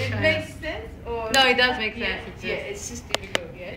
It makes sense, or No, it does make sense. Yeah, it's just difficult. Yeah.